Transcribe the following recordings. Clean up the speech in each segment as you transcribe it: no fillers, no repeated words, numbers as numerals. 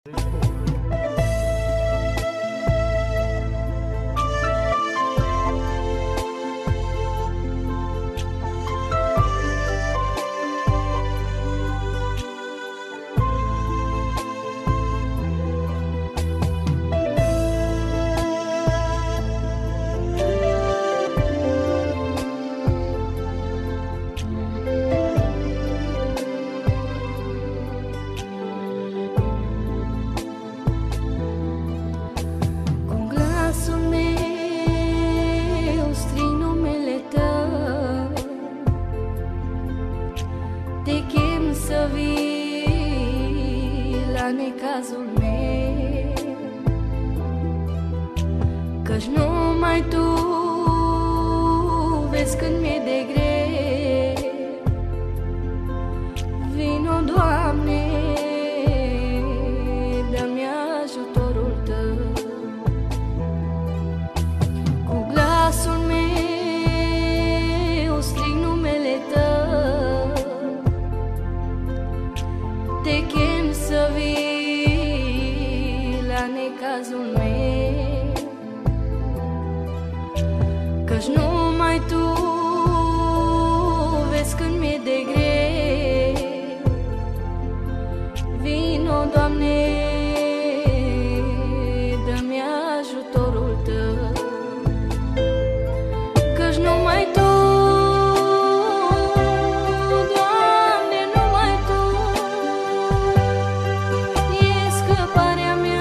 Necazul meu, căci numai Tu vezi când mi-e de greu. Vino, Doamne, dă-mi ajutorul Tău. Cu glasul meu strig numele Tău, Te chem să vii necazul meu, căci numai Tu vezi când mi-e de greu. Vino, Doamne, dă-mi ajutorul Tău, căci numai Tu, Doamne, numai Tu e scăparea mea.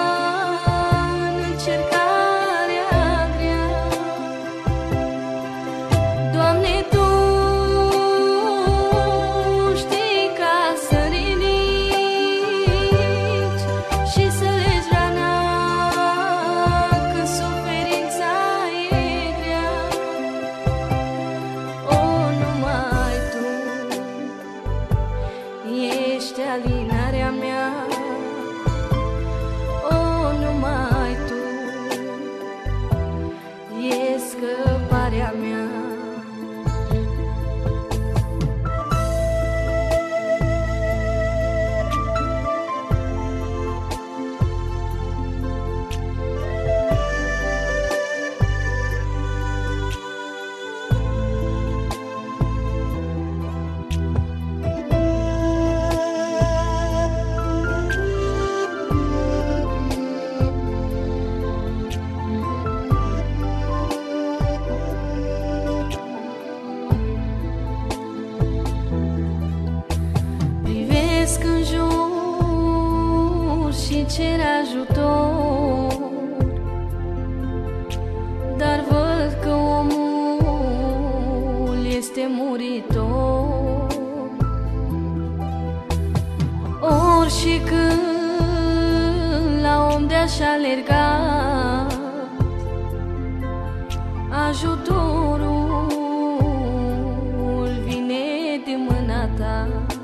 Ești alinarea mea, oh, numai Tu e scăparea mea. În jur și cer ajutor, dar văd că omul este muritor. Ori și când la om de-aș alerga, ajutorul vine de mâna Ta.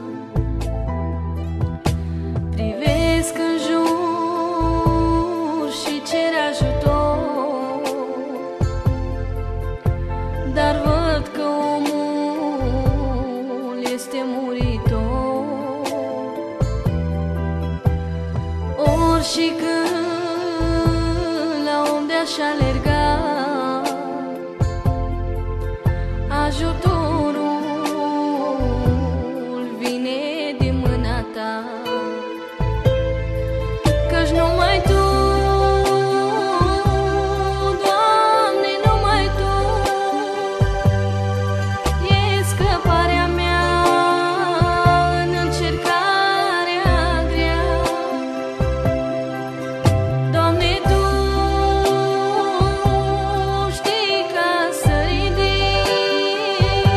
Privesc în jur și cer ajutor, dar văd că omul este muritor. Ori și când la om de-aș alerga, ajutorul vine de mâna Ta, căci numai Tu, Doamne, numai Tu e scăparea mea în încercarea grea. Doamne, Tu știi ca să ridici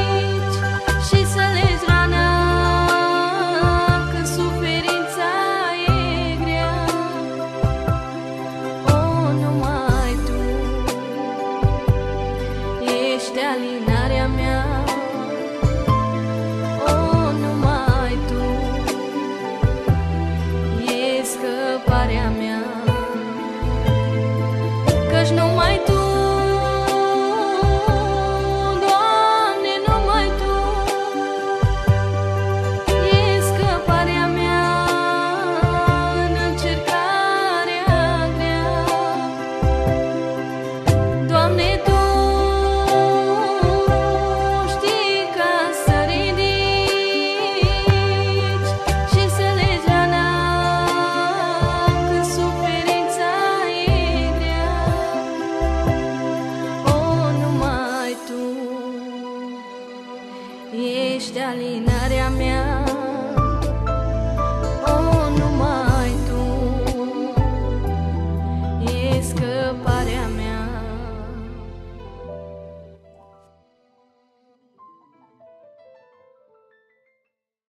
alinarea mea.